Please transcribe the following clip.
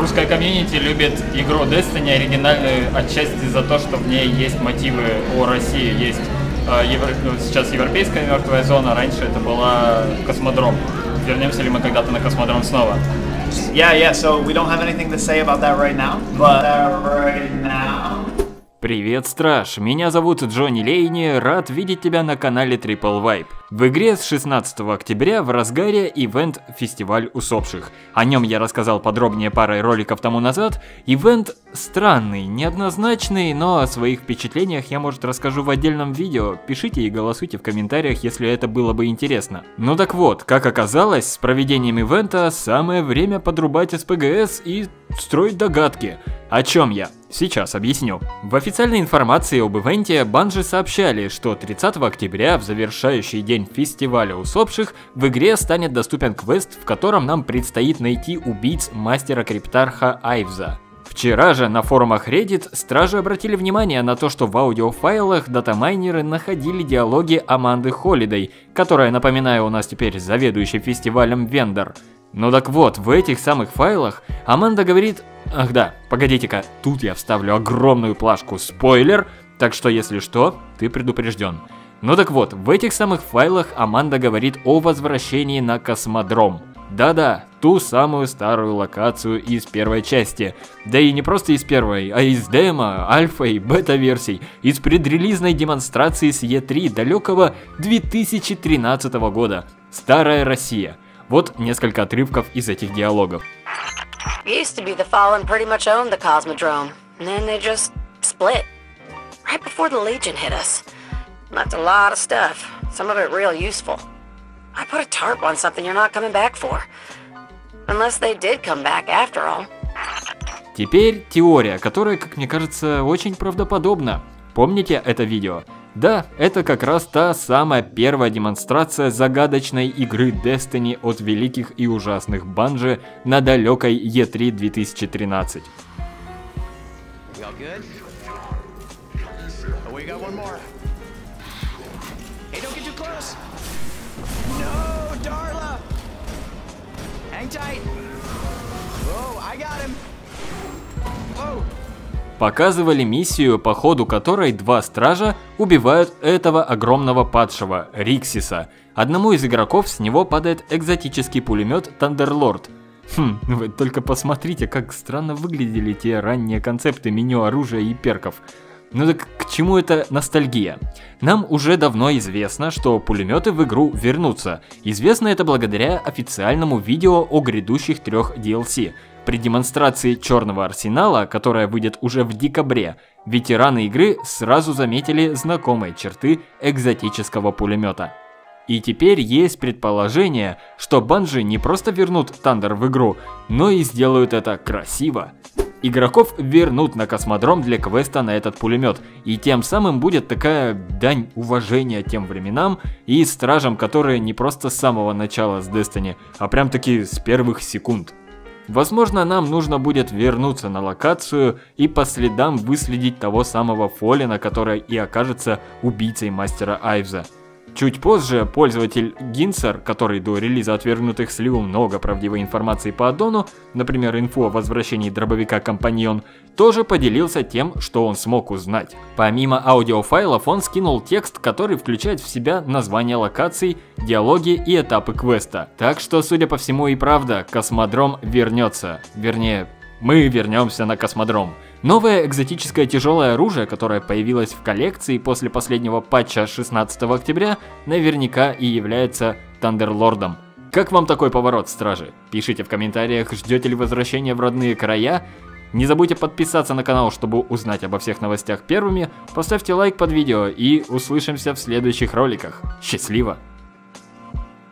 русская комьюнити любит игру Destiny оригинальную отчасти за то, что в ней есть мотивы о России. Есть сейчас европейская мертвая зона, раньше это была космодром. Вернемся ли мы когда-то на космодром снова? Yeah, so we don't have anything to say about that right now, but right now... Привет, Страж! Меня зовут Джонни Лейни, рад видеть тебя на канале Triple Vibe. В игре с 16 октября в разгаре ивент «Фестиваль усопших». О нем я рассказал подробнее парой роликов тому назад. Ивент странный, неоднозначный, но о своих впечатлениях я, может, расскажу в отдельном видео. Пишите и голосуйте в комментариях, если это было бы интересно. Ну так вот, как оказалось, с проведением ивента самое время подрубать СПГС и строить догадки. О чем я? Сейчас объясню. В официальной информации об ивенте Bungie сообщали, что 30 октября, в завершающий день фестиваля усопших, в игре станет доступен квест, в котором нам предстоит найти убийц мастера криптарха Айвза. Вчера же на форумах Reddit стражи обратили внимание на то, что в аудиофайлах датамайнеры находили диалоги Аманды Холидей, которая, напоминаю, у нас теперь заведующий фестивалем вендор. Ну так вот, в этих самых файлах Аманда говорит... Ах да, погодите-ка, тут я вставлю огромную плашку спойлер, так что если что, ты предупрежден. Ну так вот, в этих самых файлах Аманда говорит о возвращении на космодром. Да-да, ту самую старую локацию из первой части. Да и не просто из первой, а из демо, альфа и бета-версий. Из предрелизной демонстрации с E3 далекого 2013 года. Старая Россия. Вот несколько отрывков из этих диалогов. Used to be the Fallen pretty much owned the Cosmodrome, and then they just split. Right before the Legion hit us. Left a lot of stuff, some of it real useful. I put a tarp on something you're not coming back for. Unless they did come back after all. Теперь теория, которая, как мне кажется, очень правдоподобна. Помните это видео? Да, это как раз та самая первая демонстрация загадочной игры Destiny от великих и ужасных Bungie на далекой E3 2013. Показывали миссию, по ходу которой два стража убивают этого огромного падшего, Риксиса. Одному из игроков с него падает экзотический пулемет Thunderlord. Вы только посмотрите, как странно выглядели те ранние концепты меню оружия и перков. Ну так к чему эта ностальгия? Нам уже давно известно, что пулеметы в игру вернутся. Известно это благодаря официальному видео о грядущих 3 DLC. При демонстрации Черного Арсенала, которая выйдет уже в декабре, ветераны игры сразу заметили знакомые черты экзотического пулемета. И теперь есть предположение, что Bungie не просто вернут Thunder в игру, но и сделают это красиво. Игроков вернут на космодром для квеста на этот пулемет, и тем самым будет такая дань уважения тем временам и стражам, которые не просто с самого начала с Destiny, а прям таки с первых секунд. Возможно, нам нужно будет вернуться на локацию и по следам выследить того самого Фоллена, который и окажется убийцей мастера Айвза. Чуть позже пользователь Гинсер, который до релиза отвергнутых слил много правдивой информации по аддону, например, инфу о возвращении дробовика Компаньон, тоже поделился тем, что он смог узнать. Помимо аудиофайлов он скинул текст, который включает в себя название локаций, диалоги и этапы квеста. Так что, судя по всему и правда, космодром вернется. Вернее, мы вернемся на космодром. Новое экзотическое тяжелое оружие, которое появилось в коллекции после последнего патча 16 октября, наверняка и является Thunderlord'ом. Как вам такой поворот, стражи? Пишите в комментариях, ждете ли возвращения в родные края. Не забудьте подписаться на канал, чтобы узнать обо всех новостях первыми. Поставьте лайк под видео и услышимся в следующих роликах. Счастливо!